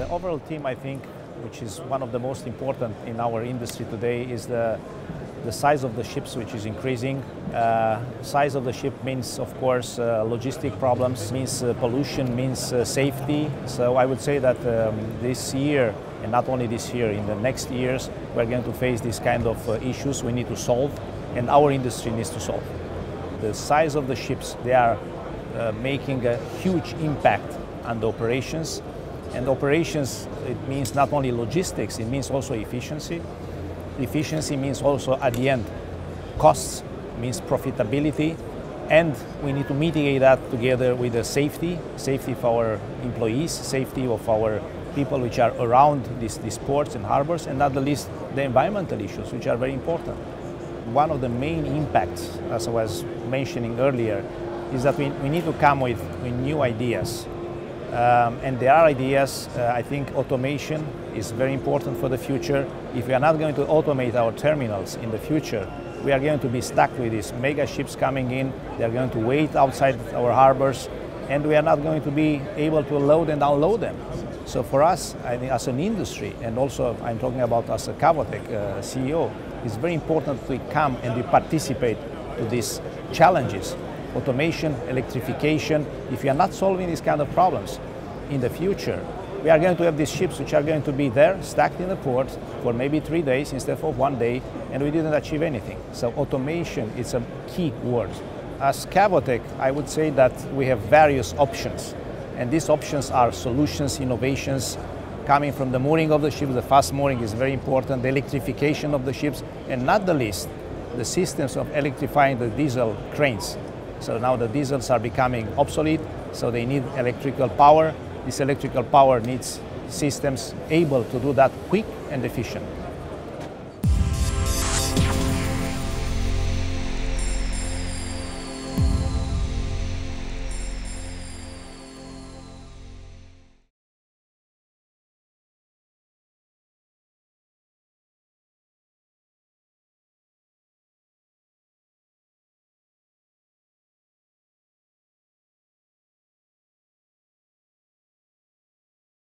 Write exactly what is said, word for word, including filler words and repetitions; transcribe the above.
The overall theme, I think, which is one of the most important in our industry today, is the, the size of the ships, which is increasing. Uh, size of the ship means, of course, uh, logistic problems, means uh, pollution, means uh, safety. So I would say that um, this year, and not only this year, in the next years, we're going to face these kind of uh, issues we need to solve, and our industry needs to solve. The size of the ships, they are uh, making a huge impact on the operations. And operations, it means not only logistics, it means also efficiency. Efficiency means also, at the end, costs, means profitability, and we need to mitigate that together with the safety, safety for our employees, safety of our people which are around these, these ports and harbors, and not the least the environmental issues, which are very important. One of the main impacts, as I was mentioning earlier, is that we, we need to come with, with new ideas. Um, and there are ideas. uh, I think automation is very important for the future. If we are not going to automate our terminals in the future, we are going to be stuck with these mega ships coming in. They are going to wait outside our harbors, and we are not going to be able to load and unload them. So for us, I think, as an industry, and also I'm talking about as a Cavotec uh, C E O, it's very important to come and to participate to these challenges. Automation, electrification. If we are not solving these kind of problems in the future, we are going to have these ships which are going to be there, stacked in the port for maybe three days instead of one day, and we didn't achieve anything. So automation is a key word. As Cavotec, I would say that we have various options, and these options are solutions, innovations, coming from the mooring of the ships. The fast mooring is very important, the electrification of the ships, and not the least, the systems of electrifying the diesel cranes. So now the diesels are becoming obsolete, so they need electrical power. This electrical power needs systems able to do that quick and efficient.